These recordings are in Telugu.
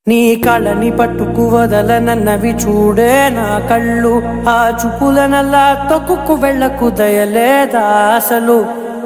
నీ కళ్ళని పట్టుకు వదలనన్నవి చూడే నా కళ్ళు ఆ చూపులనల్లా తొక్కుకు వెళ్ళకు దయలేదా అసలు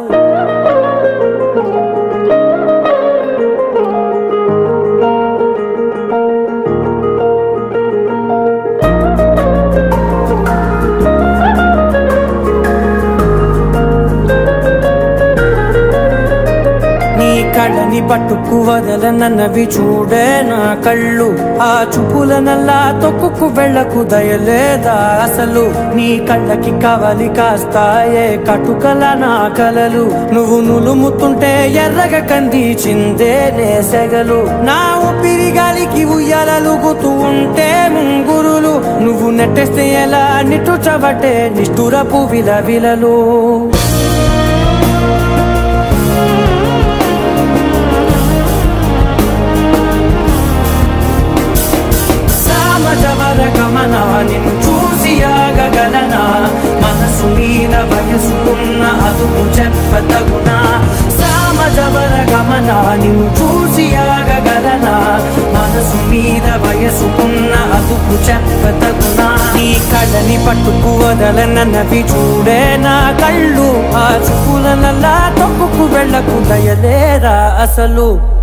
కళ్ళని పట్టుకు వదలనన్నవి చూడే నా కళ్ళు ఆ చూపులనల్లా తొక్కుకు వెళ్ళకు దయలేదా అసలు నీ కళ్ళకి కవలి కాస్తాయే కటుకల నా కలలు నువ్వు నులుముతుంటే ఎర్రగా కందిచిందే నేసెగలు నా ఊపిరి గాలికి ఉయ్యాలలుగుతూ ఉంటే ముంగురులు నువ్వు నెట్టేస్తే ఎలా నిట్టుచబట్టే నిష్ఠురపు విలవిలలు నిన్ను చూసి ఆగగలనా మనసు మీద వయసుకున్న అదుపు చెప్పతగునా సామజవర గమన నిన్ను చూసి ఆగగలనా మనసు మీద వయసుకున్న అదుపు చెప్పతగునా నీ కళ్ళని పట్టుకు వదలనన్నవి చూడే నా కళ్ళు ఆ చూపులనల్లా తొక్కుకు వెళ్ళకు దయలేరా అసలు